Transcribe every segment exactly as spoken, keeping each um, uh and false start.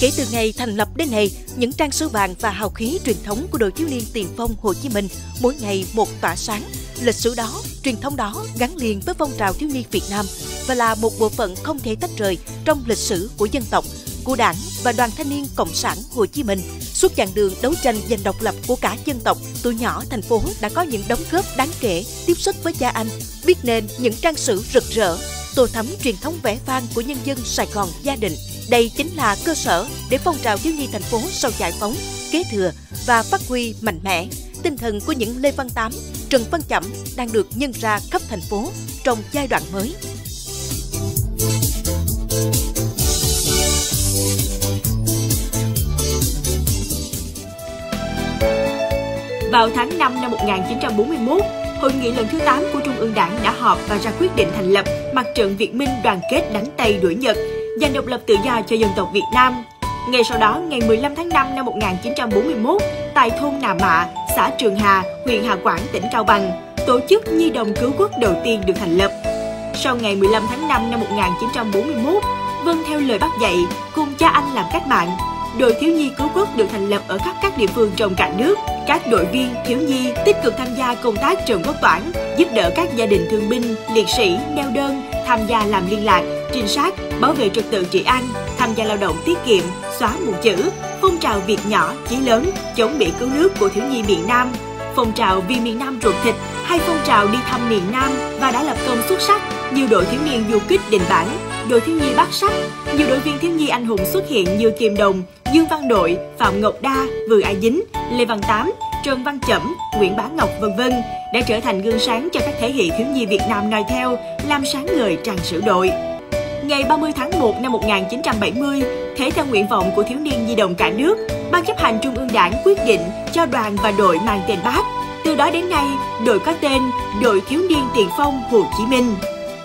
Kể từ ngày thành lập đến nay, những trang sử vàng và hào khí truyền thống của đội thiếu niên tiền phong Hồ Chí Minh mỗi ngày một tỏa sáng. Lịch sử đó, truyền thống đó gắn liền với phong trào thiếu nhi Việt Nam và là một bộ phận không thể tách rời trong lịch sử của dân tộc, của Đảng và Đoàn Thanh niên Cộng sản Hồ Chí Minh. Suốt chặng đường đấu tranh giành độc lập của cả dân tộc, tụi nhỏ thành phố đã có những đóng góp đáng kể, tiếp sức với cha anh, biết nên những trang sử rực rỡ, tô thắm truyền thống vẻ vang của nhân dân Sài Gòn gia đình. Đây chính là cơ sở để phong trào thiếu nhi thành phố sau giải phóng, kế thừa và phát huy mạnh mẽ. Tinh thần của những Lê Văn Tám, Trần Văn Chẩm đang được nhân ra khắp thành phố trong giai đoạn mới. Vào tháng năm năm một nghìn chín trăm bốn mươi mốt, Hội nghị lần thứ tám của Trung ương Đảng đã họp và ra quyết định thành lập Mặt trận Việt Minh đoàn kết đánh Tây đuổi Nhật, giành độc lập tự do cho dân tộc Việt Nam. Ngay sau đó, ngày mười lăm tháng năm năm một nghìn chín trăm bốn mươi mốt, tại thôn Nà Mạ, xã Trường Hà, huyện Hà Quảng, tỉnh Cao Bằng, tổ chức Nhi đồng cứu quốc đầu tiên được thành lập. Sau ngày mười lăm tháng năm năm một nghìn chín trăm bốn mươi mốt, vâng theo lời bác dạy, cùng cha anh làm cách mạng, đội thiếu nhi cứu quốc được thành lập ở khắp các địa phương trong cả nước. Các đội viên thiếu nhi tích cực tham gia công tác Trần Quốc Toản, giúp đỡ các gia đình thương binh, liệt sĩ, neo đơn, tham gia làm liên lạc, trinh sát, bảo vệ trật tự trị an, tham gia lao động tiết kiệm, xóa mù chữ, phong trào việc nhỏ chí lớn, chống Mỹ cứu nước của thiếu nhi miền Nam, phong trào vì miền Nam ruột thịt hay phong trào đi thăm miền Nam và đã lập công xuất sắc như đội thiếu niên du kích Đình Bản, đội thiếu nhi Bát Sắc. Nhiều đội viên thiếu nhi anh hùng xuất hiện như Kim Đồng, Dương Văn Đội, Phạm Ngọc Đa, Vừa A Dính, Lê Văn Tám, Trần Văn Chẩm, Nguyễn Bá Ngọc vân vân đã trở thành gương sáng cho các thế hệ thiếu nhi Việt Nam noi theo, làm sáng ngời trang sử đội. Ngày ba mươi tháng một năm một nghìn chín trăm bảy mươi, thể theo nguyện vọng của thiếu niên nhi đồng cả nước, Ban chấp hành Trung ương Đảng quyết định cho đoàn và đội mang tên Bác. Từ đó đến nay, đội có tên Đội Thiếu niên Tiền phong Hồ Chí Minh.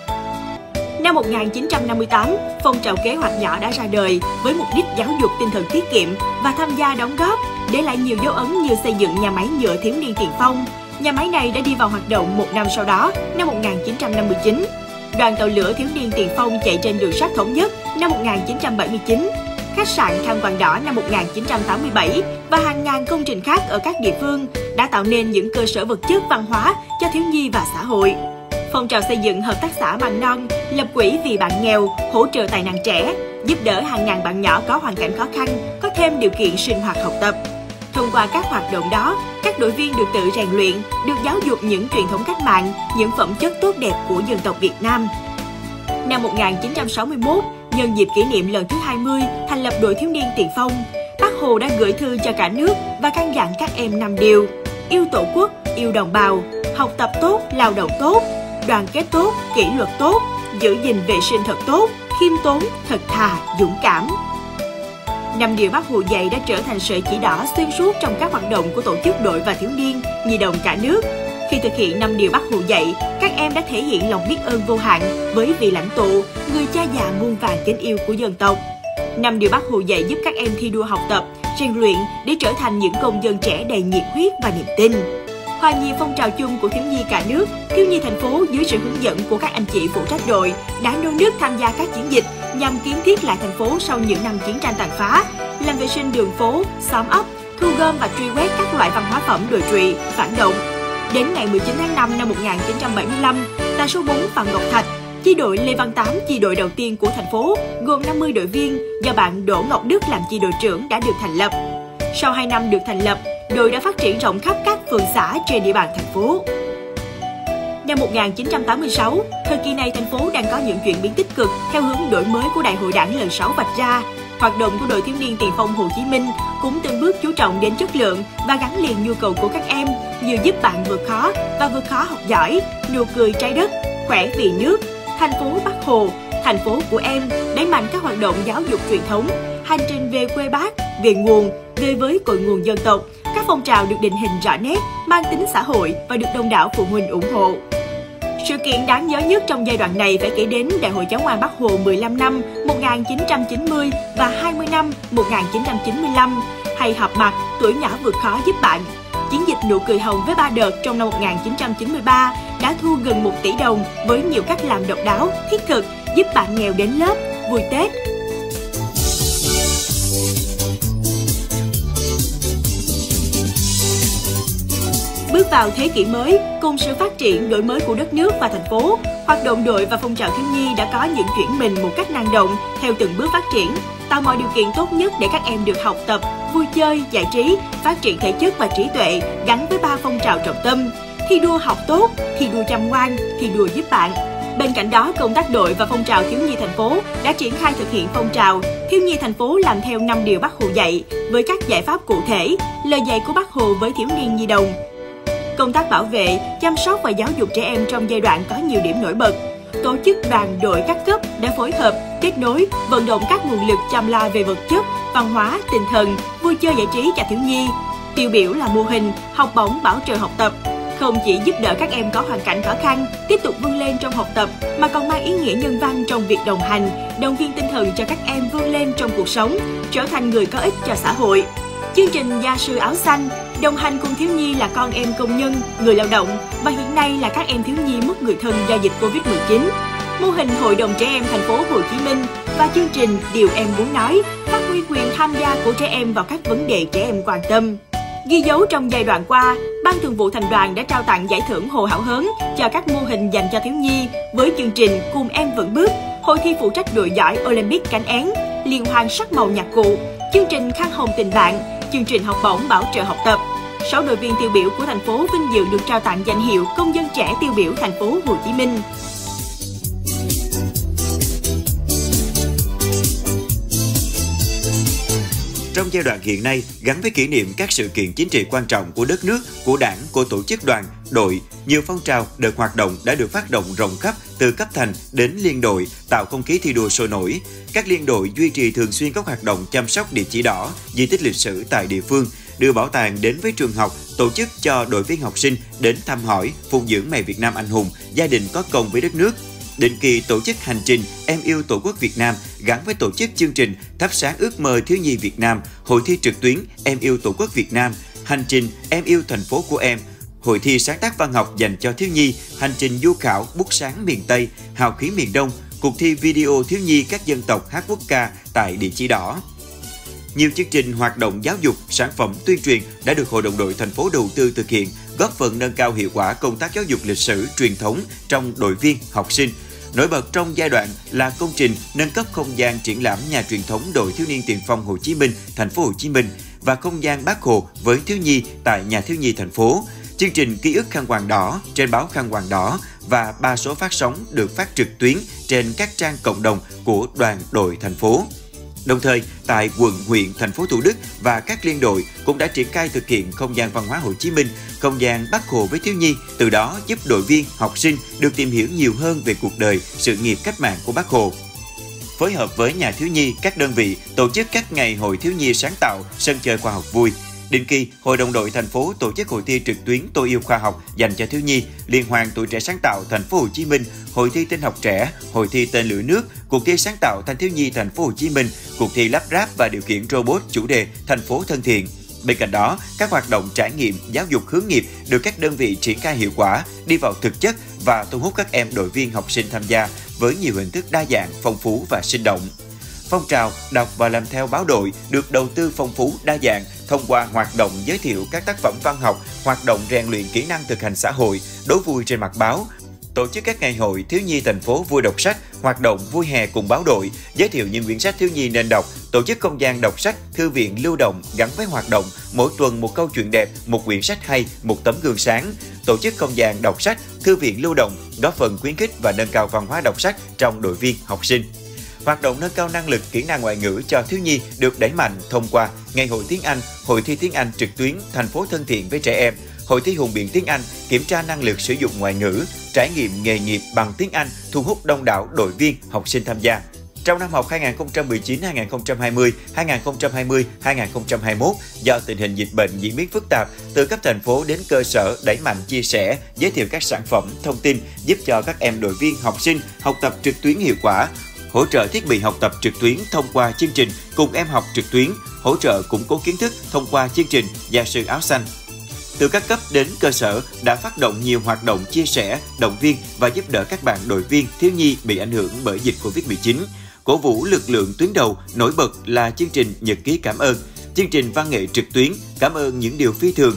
Năm một nghìn chín trăm năm mươi tám, phong trào kế hoạch nhỏ đã ra đời với mục đích giáo dục tinh thần tiết kiệm và tham gia đóng góp, để lại nhiều dấu ấn như xây dựng nhà máy nhựa thiếu niên Tiền phong. Nhà máy này đã đi vào hoạt động một năm sau đó, năm một nghìn chín trăm năm mươi chín. Đoàn tàu lửa thiếu niên Tiền phong chạy trên đường sắt Thống Nhất năm một nghìn chín trăm bảy mươi chín, khách sạn Tham Quan Đỏ năm một nghìn chín trăm tám mươi bảy và hàng ngàn công trình khác ở các địa phương đã tạo nên những cơ sở vật chất văn hóa cho thiếu nhi và xã hội. Phong trào xây dựng hợp tác xã mầm non, lập quỹ vì bạn nghèo, hỗ trợ tài năng trẻ, giúp đỡ hàng ngàn bạn nhỏ có hoàn cảnh khó khăn, có thêm điều kiện sinh hoạt học tập. Thông qua các hoạt động đó, các đội viên được tự rèn luyện, được giáo dục những truyền thống cách mạng, những phẩm chất tốt đẹp của dân tộc Việt Nam. Năm một nghìn chín trăm sáu mươi mốt, nhân dịp kỷ niệm lần thứ hai mươi thành lập đội thiếu niên Tiền phong, Bác Hồ đã gửi thư cho cả nước và căn dặn các em năm điều: yêu Tổ quốc, yêu đồng bào, học tập tốt, lao động tốt, đoàn kết tốt, kỷ luật tốt, giữ gìn vệ sinh thật tốt, khiêm tốn, thật thà, dũng cảm. Năm điều Bác Hồ dạy đã trở thành sợi chỉ đỏ xuyên suốt trong các hoạt động của tổ chức đội và thiếu niên nhi đồng cả nước. Khi thực hiện năm điều Bác Hồ dạy, các em đã thể hiện lòng biết ơn vô hạn với vị lãnh tụ, người cha già muôn vàn kính yêu của dân tộc. Năm điều Bác Hồ dạy giúp các em thi đua học tập, rèn luyện để trở thành những công dân trẻ đầy nhiệt huyết và niềm tin. Hòa nhịp phong trào chung của thiếu nhi cả nước, thiếu nhi thành phố dưới sự hướng dẫn của các anh chị phụ trách đội đã nô nức tham gia các chiến dịch nhằm kiến thiết lại thành phố sau những năm chiến tranh tàn phá, làm vệ sinh đường phố, xóm ấp, thu gom và truy quét các loại văn hóa phẩm đồi trụy, phản động. Đến ngày mười chín tháng năm năm một nghìn chín trăm bảy mươi lăm, tại số bốn Phạm Ngọc Thạch, chi đội Lê Văn Tám, chi đội đầu tiên của thành phố, gồm năm mươi đội viên do bạn Đỗ Ngọc Đức làm chi đội trưởng đã được thành lập. Sau hai năm được thành lập, đội đã phát triển rộng khắp các phường xã trên địa bàn thành phố. Năm một nghìn chín trăm tám mươi sáu, thời kỳ này thành phố đang có những chuyển biến tích cực theo hướng đổi mới của Đại hội Đảng lần sáu vạch ra. Hoạt động của đội thiếu niên Tiền phong Hồ Chí Minh cũng từng bước chú trọng đến chất lượng và gắn liền nhu cầu của các em, như giúp bạn vượt khó và vượt khó học giỏi, nụ cười trái đất, khỏe vì nước, thành phố Bác Hồ, thành phố của em, đẩy mạnh các hoạt động giáo dục truyền thống, hành trình về quê Bác, về nguồn, về với cội nguồn dân tộc. Các phong trào được định hình rõ nét, mang tính xã hội và được đông đảo phụ huynh ủng hộ. Sự kiện đáng nhớ nhất trong giai đoạn này phải kể đến Đại hội Cháu ngoan Bác Hồ mười lăm năm một nghìn chín trăm chín mươi và hai mươi năm một nghìn chín trăm chín mươi lăm, hay họp mặt Tuổi nhỏ vượt khó giúp bạn. Chiến dịch Nụ cười hồng với ba đợt trong năm một nghìn chín trăm chín mươi ba đã thu gần một tỷ đồng với nhiều cách làm độc đáo, thiết thực, giúp bạn nghèo đến lớp, vui Tết. Bước vào thế kỷ mới, cùng sự phát triển đổi mới của đất nước và thành phố, hoạt động đội và phong trào thiếu nhi đã có những chuyển mình một cách năng động theo từng bước phát triển, tạo mọi điều kiện tốt nhất để các em được học tập, vui chơi, giải trí, phát triển thể chất và trí tuệ gắn với ba phong trào trọng tâm: thi đua học tốt, thi đua chăm ngoan, thi đua giúp bạn. Bên cạnh đó, công tác đội và phong trào thiếu nhi thành phố đã triển khai thực hiện phong trào thiếu nhi thành phố làm theo năm điều Bác Hồ dạy với các giải pháp cụ thể, lời dạy của Bác Hồ với thiếu niên nhi đồng. Công tác bảo vệ, chăm sóc và giáo dục trẻ em trong giai đoạn có nhiều điểm nổi bật. Tổ chức đoàn đội các cấp đã phối hợp, kết nối, vận động các nguồn lực chăm lo về vật chất, văn hóa, tinh thần, vui chơi giải trí cho thiếu nhi. Tiêu biểu là mô hình học bổng bảo trợ học tập, không chỉ giúp đỡ các em có hoàn cảnh khó khăn tiếp tục vươn lên trong học tập mà còn mang ý nghĩa nhân văn trong việc đồng hành, động viên tinh thần cho các em vươn lên trong cuộc sống, trở thành người có ích cho xã hội. Chương trình Gia sư áo xanh đồng hành cùng thiếu nhi là con em công nhân, người lao động và hiện nay là các em thiếu nhi mất người thân do dịch Covid mười chín. Mô hình Hội đồng trẻ em thành phố Hồ Chí Minh và chương trình Điều em muốn nói phát huy quyền tham gia của trẻ em vào các vấn đề trẻ em quan tâm. Ghi dấu trong giai đoạn qua, Ban Thường vụ Thành đoàn đã trao tặng giải thưởng Hồ Hảo Hớn cho các mô hình dành cho thiếu nhi với chương trình Cùng em vững bước, hội thi phụ trách đội giỏi Olympic cánh én, liên hoan sắc màu nhạc cụ, chương trình Khăn hồng tình bạn, chương trình học bổng bảo trợ học tập. Sáu đội viên tiêu biểu của thành phố vinh dự được trao tặng danh hiệu Công dân trẻ tiêu biểu thành phố Hồ Chí Minh. Trong giai đoạn hiện nay, gắn với kỷ niệm các sự kiện chính trị quan trọng của đất nước, của đảng, của tổ chức đoàn, đội, nhiều phong trào, đợt hoạt động đã được phát động rộng khắp từ cấp thành đến liên đội, tạo không khí thi đua sôi nổi. Các liên đội duy trì thường xuyên các hoạt động chăm sóc địa chỉ đỏ, di tích lịch sử tại địa phương, đưa bảo tàng đến với trường học, tổ chức cho đội viên học sinh đến thăm hỏi, phụng dưỡng mẹ Việt Nam anh hùng, gia đình có công với đất nước. Định kỳ tổ chức hành trình Em yêu Tổ quốc Việt Nam gắn với tổ chức chương trình thắp sáng ước mơ thiếu nhi Việt Nam, hội thi trực tuyến Em yêu Tổ quốc Việt Nam, hành trình Em yêu thành phố của em, hội thi sáng tác văn học dành cho thiếu nhi, hành trình du khảo bút sáng miền Tây, hào khí miền Đông, cuộc thi video thiếu nhi các dân tộc hát quốc ca tại địa chỉ đỏ. Nhiều chương trình hoạt động giáo dục, sản phẩm tuyên truyền đã được Hội đồng đội thành phố đầu tư thực hiện, góp phần nâng cao hiệu quả công tác giáo dục lịch sử, truyền thống trong đội viên, học sinh. Nổi bật trong giai đoạn là công trình nâng cấp không gian triển lãm nhà truyền thống Đội Thiếu niên Tiền phong Hồ Chí Minh, thành phố Hồ Chí Minh và không gian Bác Hồ với thiếu nhi tại nhà thiếu nhi thành phố. Chương trình Ký ức Khăn Quàng Đỏ trên báo Khăn Quàng Đỏ và ba số phát sóng được phát trực tuyến trên các trang cộng đồng của đoàn đội thành phố. Đồng thời, tại quận, huyện, thành phố Thủ Đức và các liên đội cũng đã triển khai thực hiện không gian văn hóa Hồ Chí Minh, không gian Bác Hồ với thiếu nhi, từ đó giúp đội viên, học sinh được tìm hiểu nhiều hơn về cuộc đời, sự nghiệp cách mạng của Bác Hồ. Phối hợp với nhà thiếu nhi, các đơn vị tổ chức các ngày hội thiếu nhi sáng tạo, sân chơi khoa học vui. Định kỳ, Hội đồng đội thành phố tổ chức hội thi trực tuyến Tôi yêu khoa học dành cho thiếu nhi, Liên hoan tuổi trẻ sáng tạo thành phố Hồ Chí Minh, hội thi tin học trẻ, hội thi tên lửa nước, cuộc thi sáng tạo thanh thiếu nhi thành phố Hồ Chí Minh, cuộc thi lắp ráp và điều khiển robot chủ đề thành phố thân thiện. Bên cạnh đó, các hoạt động trải nghiệm, giáo dục hướng nghiệp được các đơn vị triển khai hiệu quả, đi vào thực chất và thu hút các em đội viên học sinh tham gia với nhiều hình thức đa dạng, phong phú và sinh động. Phong trào đọc và làm theo báo đội được đầu tư phong phú đa dạng thông qua hoạt động giới thiệu các tác phẩm văn học, hoạt động rèn luyện kỹ năng thực hành xã hội, đố vui trên mặt báo, tổ chức các ngày hội thiếu nhi thành phố vui đọc sách, hoạt động vui hè cùng báo đội, giới thiệu những quyển sách thiếu nhi nên đọc, tổ chức không gian đọc sách, thư viện lưu động gắn với hoạt động mỗi tuần một câu chuyện đẹp, một quyển sách hay, một tấm gương sáng, tổ chức không gian đọc sách, thư viện lưu động góp phần khuyến khích và nâng cao văn hóa đọc sách trong đội viên học sinh. Hoạt động nâng cao năng lực kỹ năng ngoại ngữ cho thiếu nhi được đẩy mạnh thông qua Ngày hội tiếng Anh, hội thi tiếng Anh trực tuyến thành phố thân thiện với trẻ em, hội thi hùng biện tiếng Anh, kiểm tra năng lực sử dụng ngoại ngữ, trải nghiệm nghề nghiệp bằng tiếng Anh, thu hút đông đảo đội viên, học sinh tham gia. Trong năm học hai nghìn không trăm mười chín hai nghìn không trăm hai mươi, hai nghìn không trăm hai mươi hai nghìn không trăm hai mươi mốt, do tình hình dịch bệnh diễn biến phức tạp, từ cấp thành phố đến cơ sở đẩy mạnh chia sẻ, giới thiệu các sản phẩm, thông tin giúp cho các em đội viên, học sinh học tập trực tuyến hiệu quả, hỗ trợ thiết bị học tập trực tuyến thông qua chương trình Cùng em học trực tuyến, hỗ trợ củng cố kiến thức thông qua chương trình Gia sư áo xanh. Từ các cấp đến cơ sở đã phát động nhiều hoạt động chia sẻ, động viên và giúp đỡ các bạn đội viên, thiếu nhi bị ảnh hưởng bởi dịch Covid mười chín. Cổ vũ lực lượng tuyến đầu, nổi bật là chương trình Nhật ký cảm ơn, chương trình văn nghệ trực tuyến cảm ơn những điều phi thường,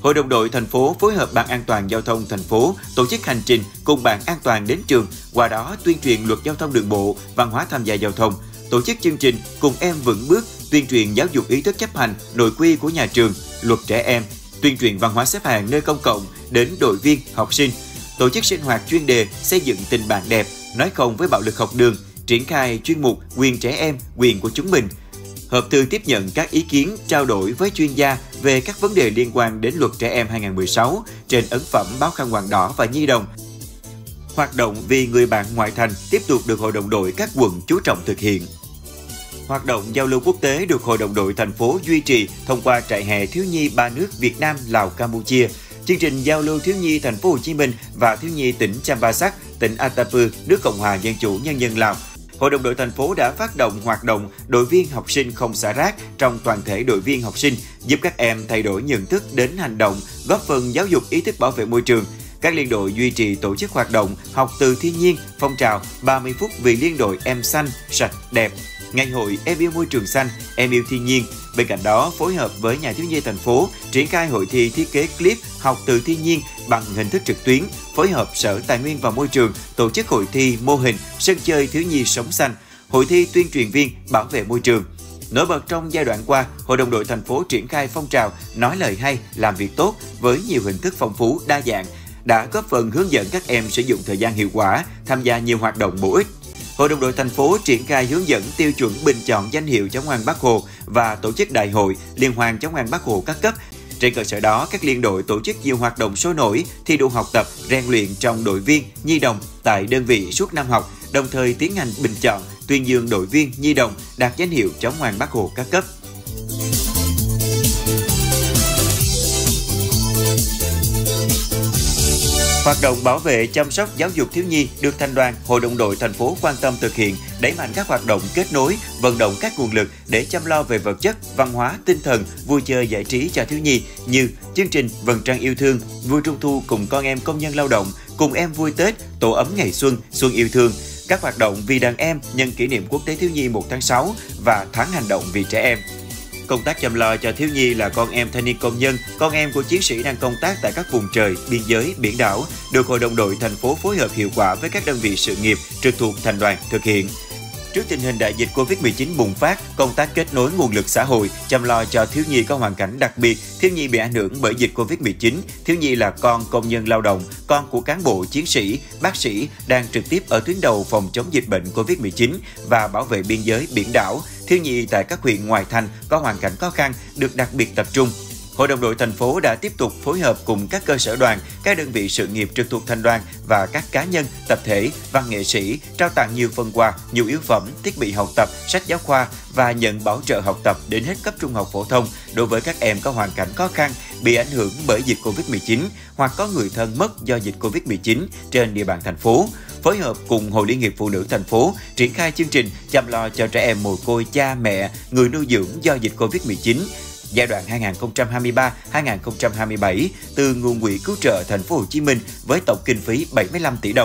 Hội đồng đội thành phố phối hợp Ban An toàn giao thông thành phố tổ chức hành trình cùng bạn an toàn đến trường, qua đó tuyên truyền luật giao thông đường bộ, văn hóa tham gia giao thông, tổ chức chương trình Cùng em vững bước, tuyên truyền giáo dục ý thức chấp hành nội quy của nhà trường, luật trẻ em, tuyên truyền văn hóa xếp hàng nơi công cộng đến đội viên, học sinh, tổ chức sinh hoạt chuyên đề xây dựng tình bạn đẹp, nói không với bạo lực học đường, triển khai chuyên mục quyền trẻ em, quyền của chúng mình, họp thư tiếp nhận các ý kiến, trao đổi với chuyên gia về các vấn đề liên quan đến luật trẻ em hai không một sáu trên ấn phẩm báo Khăn Quàng Đỏ và Nhi Đồng. Hoạt động vì người bạn ngoại thành tiếp tục được Hội đồng đội các quận chú trọng thực hiện. Hoạt động giao lưu quốc tế được Hội đồng đội thành phố duy trì thông qua trại hè thiếu nhi ba nước Việt Nam, Lào, Campuchia, chương trình giao lưu thiếu nhi thành phố Hồ Chí Minh và thiếu nhi tỉnh Champasak, tỉnh Atapu, nước Cộng hòa Dân chủ Nhân dân Lào. Hội đồng đội thành phố đã phát động hoạt động đội viên học sinh không xả rác trong toàn thể đội viên học sinh, giúp các em thay đổi nhận thức đến hành động, góp phần giáo dục ý thức bảo vệ môi trường. Các liên đội duy trì tổ chức hoạt động học từ thiên nhiên, phong trào ba mươi phút vì liên đội em xanh, sạch, đẹp, ngày hội em yêu môi trường xanh, em yêu thiên nhiên. Bên cạnh đó, phối hợp với nhà thiếu nhi thành phố triển khai hội thi thiết kế clip học từ thiên nhiên bằng hình thức trực tuyến, phối hợp Sở Tài nguyên và Môi trường tổ chức hội thi mô hình sân chơi thiếu nhi sống xanh, hội thi tuyên truyền viên bảo vệ môi trường. Nổi bật trong giai đoạn qua, Hội đồng đội thành phố triển khai phong trào nói lời hay, làm việc tốt với nhiều hình thức phong phú, đa dạng, đã góp phần hướng dẫn các em sử dụng thời gian hiệu quả, tham gia nhiều hoạt động bổ ích. Hội đồng đội thành phố triển khai hướng dẫn tiêu chuẩn bình chọn danh hiệu Cháu ngoan Bác Hồ và tổ chức đại hội Liên hoan Cháu ngoan Bác Hồ các cấp. Trên cơ sở đó, các liên đội tổ chức nhiều hoạt động sôi nổi, thi đua học tập, rèn luyện trong đội viên, nhi đồng tại đơn vị suốt năm học, đồng thời tiến hành bình chọn, tuyên dương đội viên, nhi đồng đạt danh hiệu Cháu ngoan Bác Hồ các cấp. Hoạt động bảo vệ chăm sóc giáo dục thiếu nhi được Thành đoàn, Hội đồng đội thành phố quan tâm thực hiện, đẩy mạnh các hoạt động kết nối, vận động các nguồn lực để chăm lo về vật chất, văn hóa, tinh thần, vui chơi giải trí cho thiếu nhi như chương trình Vầng trăng yêu thương, vui trung thu cùng con em công nhân lao động, cùng em vui Tết, tổ ấm ngày xuân, xuân yêu thương, các hoạt động vì đàn em nhân kỷ niệm quốc tế thiếu nhi một tháng sáu và tháng hành động vì trẻ em. Công tác chăm lo cho thiếu nhi là con em thanh niên công nhân, con em của chiến sĩ đang công tác tại các vùng trời, biên giới, biển đảo, được Hội đồng đội thành phố phối hợp hiệu quả với các đơn vị sự nghiệp trực thuộc Thành đoàn thực hiện. Trước tình hình đại dịch Covid mười chín bùng phát, công tác kết nối nguồn lực xã hội, chăm lo cho thiếu nhi có hoàn cảnh đặc biệt, thiếu nhi bị ảnh hưởng bởi dịch Covid mười chín, thiếu nhi là con công nhân lao động, con của cán bộ, chiến sĩ, bác sĩ đang trực tiếp ở tuyến đầu phòng chống dịch bệnh Covid mười chín và bảo vệ biên giới biển đảo, thiếu nhi tại các huyện ngoại thành có hoàn cảnh khó khăn được đặc biệt tập trung. Hội đồng đội thành phố đã tiếp tục phối hợp cùng các cơ sở đoàn, các đơn vị sự nghiệp trực thuộc Thành đoàn và các cá nhân, tập thể, văn nghệ sĩ trao tặng nhiều phần quà, nhu yếu phẩm, thiết bị học tập, sách giáo khoa và nhận bảo trợ học tập đến hết cấp trung học phổ thông đối với các em có hoàn cảnh khó khăn bị ảnh hưởng bởi dịch Covid mười chín hoặc có người thân mất do dịch Covid mười chín trên địa bàn thành phố. Phối hợp cùng Hội Liên hiệp Phụ nữ thành phố triển khai chương trình chăm lo cho trẻ em mồ côi cha mẹ, người nuôi dưỡng do dịch Covid mười chín. Giai đoạn hai nghìn không trăm hai mươi ba đến hai nghìn không trăm hai mươi bảy từ nguồn quỹ cứu trợ Thành phố Hồ Chí Minh với tổng kinh phí bảy mươi lăm tỷ đồng.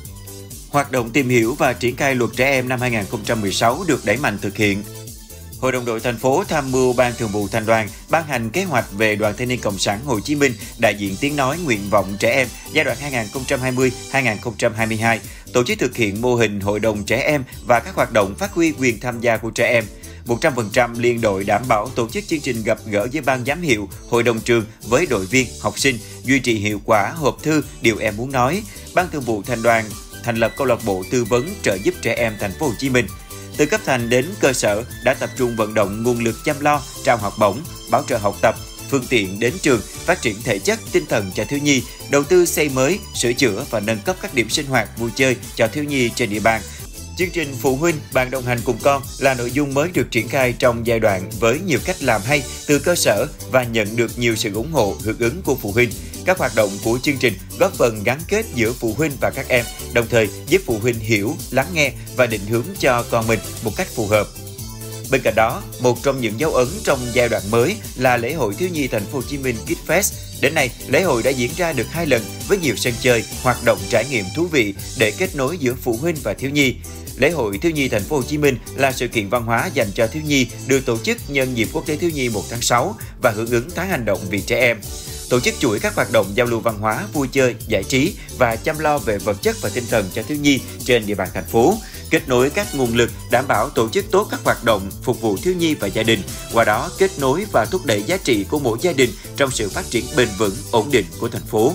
Hoạt động tìm hiểu và triển khai luật trẻ em năm hai nghìn không trăm mười sáu được đẩy mạnh thực hiện. Hội đồng đội thành phố tham mưu Ban Thường vụ Thành đoàn ban hành kế hoạch về Đoàn Thanh niên Cộng sản Hồ Chí Minh đại diện tiếng nói nguyện vọng trẻ em giai đoạn hai nghìn không trăm hai mươi đến hai nghìn không trăm hai mươi hai, tổ chức thực hiện mô hình hội đồng trẻ em và các hoạt động phát huy quyền tham gia của trẻ em. một trăm phần trăm liên đội đảm bảo tổ chức chương trình gặp gỡ với ban giám hiệu, hội đồng trường với đội viên, học sinh, duy trì hiệu quả hộp thư điều em muốn nói. Ban Thường vụ Thành đoàn thành lập câu lạc bộ tư vấn trợ giúp trẻ em Thành phố Hồ Chí Minh. Từ cấp thành đến cơ sở đã tập trung vận động nguồn lực chăm lo, trao học bổng, bảo trợ học tập, phương tiện đến trường, phát triển thể chất, tinh thần cho thiếu nhi, đầu tư xây mới, sửa chữa và nâng cấp các điểm sinh hoạt vui chơi cho thiếu nhi trên địa bàn. Chương trình Phụ huynh bạn đồng hành cùng con là nội dung mới được triển khai trong giai đoạn với nhiều cách làm hay từ cơ sở và nhận được nhiều sự ủng hộ hưởng ứng của phụ huynh. Các hoạt động của chương trình góp phần gắn kết giữa phụ huynh và các em, đồng thời giúp phụ huynh hiểu, lắng nghe và định hướng cho con mình một cách phù hợp. Bên cạnh đó, một trong những dấu ấn trong giai đoạn mới là lễ hội thiếu nhi Thành phố Hồ Chí Minh Kids Fest. Đến nay, lễ hội đã diễn ra được hai lần với nhiều sân chơi, hoạt động trải nghiệm thú vị để kết nối giữa phụ huynh và thiếu nhi. Lễ hội thiếu nhi Thành phố Hồ Chí Minh là sự kiện văn hóa dành cho thiếu nhi được tổ chức nhân dịp Quốc tế thiếu nhi một tháng sáu và hưởng ứng tháng hành động vì trẻ em. tổ chức chuỗi các hoạt động giao lưu văn hóa, vui chơi, giải trí và chăm lo về vật chất và tinh thần cho thiếu nhi trên địa bàn thành phố, kết nối các nguồn lực đảm bảo tổ chức tốt các hoạt động phục vụ thiếu nhi và gia đình, qua đó kết nối và thúc đẩy giá trị của mỗi gia đình trong sự phát triển bền vững, ổn định của thành phố.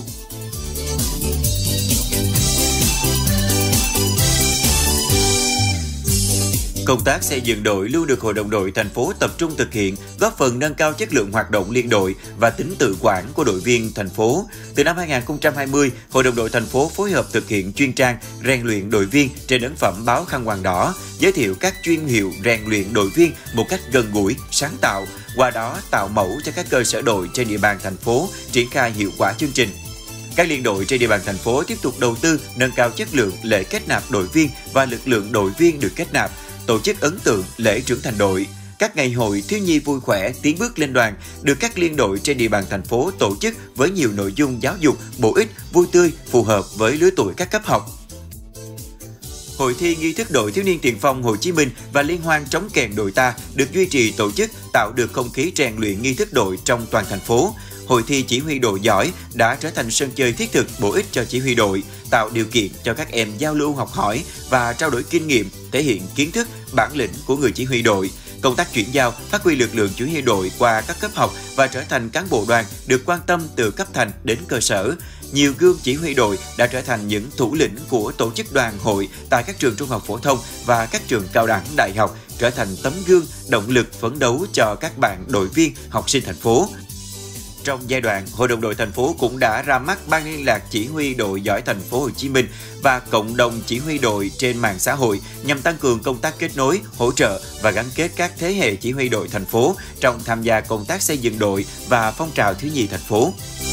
Công tác xây dựng đội luôn được Hội đồng đội thành phố tập trung thực hiện, góp phần nâng cao chất lượng hoạt động liên đội và tính tự quản của đội viên thành phố. Từ năm hai nghìn không trăm hai mươi, Hội đồng đội thành phố phối hợp thực hiện chuyên trang rèn luyện đội viên trên ấn phẩm báo Khăn Quàng Đỏ, giới thiệu các chuyên hiệu rèn luyện đội viên một cách gần gũi, sáng tạo, qua đó tạo mẫu cho các cơ sở đội trên địa bàn thành phố triển khai hiệu quả chương trình. Các liên đội trên địa bàn thành phố tiếp tục đầu tư nâng cao chất lượng lễ kết nạp đội viên và lực lượng đội viên được kết nạp, tổ chức ấn tượng lễ trưởng thành đội. Các ngày hội thiếu nhi vui khỏe tiến bước lên đoàn được các liên đội trên địa bàn thành phố tổ chức với nhiều nội dung giáo dục, bổ ích, vui tươi, phù hợp với lứa tuổi các cấp học. Hội thi nghi thức đội thiếu niên tiền phong Hồ Chí Minh và liên hoan trống kèn đội ta được duy trì tổ chức, tạo được không khí rèn luyện nghi thức đội trong toàn thành phố. Hội thi chỉ huy đội giỏi đã trở thành sân chơi thiết thực bổ ích cho chỉ huy đội, tạo điều kiện cho các em giao lưu học hỏi và trao đổi kinh nghiệm, thể hiện kiến thức, bản lĩnh của người chỉ huy đội. Công tác chuyển giao, phát huy lực lượng chỉ huy đội qua các cấp học và trở thành cán bộ đoàn được quan tâm từ cấp thành đến cơ sở. Nhiều gương chỉ huy đội đã trở thành những thủ lĩnh của tổ chức đoàn hội tại các trường trung học phổ thông và các trường cao đẳng, đại học, trở thành tấm gương, động lực phấn đấu cho các bạn đội viên, học sinh thành phố. Trong giai đoạn, Hội đồng đội thành phố cũng đã ra mắt Ban liên lạc chỉ huy đội giỏi thành phố Hồ Chí Minh và cộng đồng chỉ huy đội trên mạng xã hội nhằm tăng cường công tác kết nối, hỗ trợ và gắn kết các thế hệ chỉ huy đội thành phố trong tham gia công tác xây dựng đội và phong trào thiếu nhi thành phố.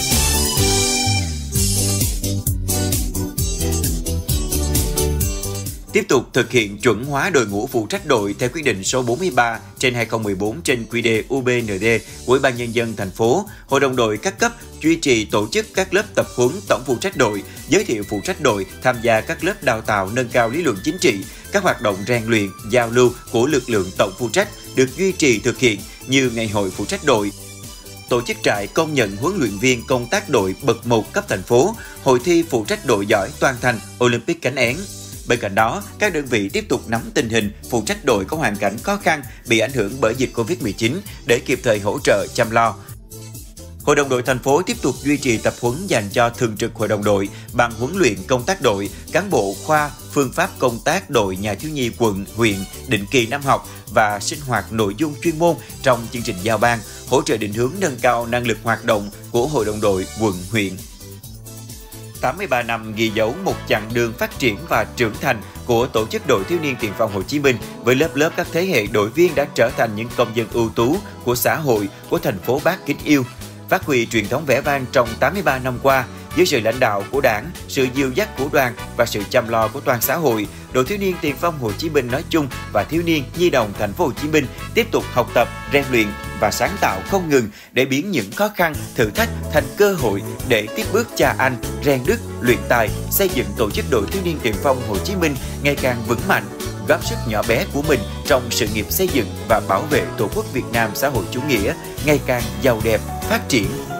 Tiếp tục thực hiện chuẩn hóa đội ngũ phụ trách đội theo quyết định số bốn mươi ba trên hai nghìn không trăm mười bốn trên quy đê u bê en đê của Ủy ban Nhân dân thành phố. Hội đồng đội các cấp duy trì tổ chức các lớp tập huấn tổng phụ trách đội, giới thiệu phụ trách đội, tham gia các lớp đào tạo nâng cao lý luận chính trị, các hoạt động rèn luyện, giao lưu của lực lượng tổng phụ trách được duy trì thực hiện như ngày hội phụ trách đội, tổ chức trại công nhận huấn luyện viên công tác đội bậc một cấp thành phố, hội thi phụ trách đội giỏi toàn thành Olympic Cánh Én. Bên cạnh đó, các đơn vị tiếp tục nắm tình hình phụ trách đội có hoàn cảnh khó khăn bị ảnh hưởng bởi dịch Covid mười chín để kịp thời hỗ trợ chăm lo. Hội đồng đội thành phố tiếp tục duy trì tập huấn dành cho thường trực hội đồng đội bằng huấn luyện công tác đội, cán bộ khoa, phương pháp công tác đội nhà thiếu nhi quận, huyện, định kỳ năm học và sinh hoạt nội dung chuyên môn trong chương trình giao ban, hỗ trợ định hướng nâng cao năng lực hoạt động của hội đồng đội quận, huyện. tám mươi ba năm ghi dấu một chặng đường phát triển và trưởng thành của tổ chức đội thiếu niên tiền phong Hồ Chí Minh với lớp lớp các thế hệ đội viên đã trở thành những công dân ưu tú của xã hội, của thành phố Bác kính yêu. Phát huy truyền thống vẻ vang trong tám mươi ba năm qua, dưới sự lãnh đạo của Đảng, sự dìu dắt của đoàn và sự chăm lo của toàn xã hội, đội thiếu niên tiền phong Hồ Chí Minh nói chung và thiếu niên nhi đồng thành phố Hồ Chí Minh tiếp tục học tập, rèn luyện và sáng tạo không ngừng để biến những khó khăn, thử thách thành cơ hội để tiếp bước cha anh, rèn đức, luyện tài, xây dựng tổ chức đội thiếu niên tiền phong Hồ Chí Minh ngày càng vững mạnh, góp sức nhỏ bé của mình trong sự nghiệp xây dựng và bảo vệ Tổ quốc Việt Nam xã hội chủ nghĩa ngày càng giàu đẹp, phát triển,